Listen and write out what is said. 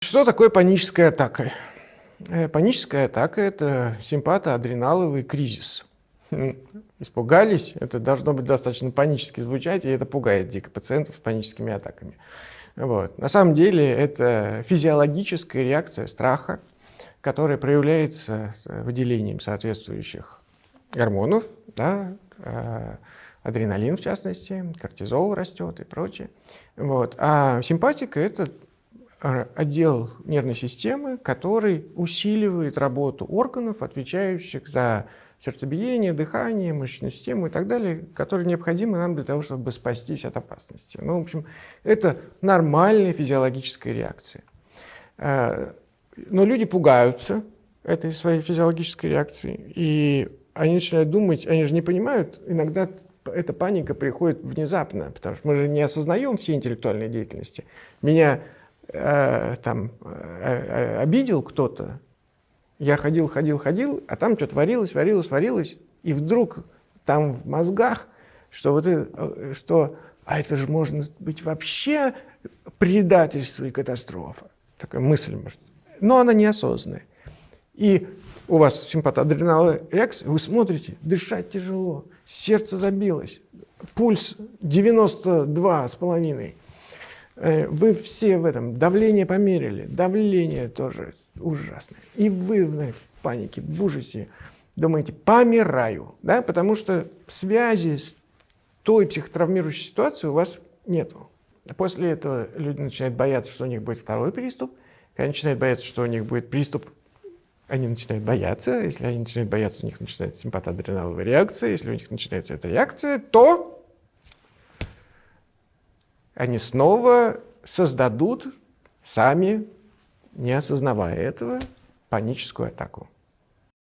Что такое паническая атака? Паническая атака – это симпатоадреналовый кризис. Испугались, это должно быть достаточно панически звучать, и это пугает дико пациентов с паническими атаками. Вот. На самом деле это физиологическая реакция страха, которая проявляется выделением соответствующих гормонов, да, адреналин в частности, кортизол растет и прочее. Вот. А симпатика – это отдел нервной системы, который усиливает работу органов, отвечающих за сердцебиение, дыхание, мышечную систему и так далее, которые необходимы нам для того, чтобы спастись от опасности. Ну, в общем, это нормальная физиологическая реакция. Но люди пугаются этой своей физиологической реакции, и они начинают думать, они же не понимают, иногда эта паника приходит внезапно, потому что мы же не осознаем всей интеллектуальной деятельности. Меня обидел кто-то, я ходил, а там что творилось, и вдруг там в мозгах, что это же может быть вообще предательство и катастрофа. Такая мысль может. Но она неосознанная. И у вас симпатоадреналовая реакция, вы смотрите, дышать тяжело, сердце забилось, пульс 92,5. Вы все в этом, давление померили, давление тоже ужасное. И вы в панике, в ужасе думаете, помираю, да? Потому что связи с той психотравмирующей ситуацией у вас нету. После этого люди начинают бояться, что у них будет второй приступ. Когда начинают бояться, что у них будет приступ, они начинают бояться. Если они начинают бояться, у них начинается симпатоадреналовая реакция. Если у них начинается эта реакция, то они снова создадут, сами, не осознавая этого, паническую атаку.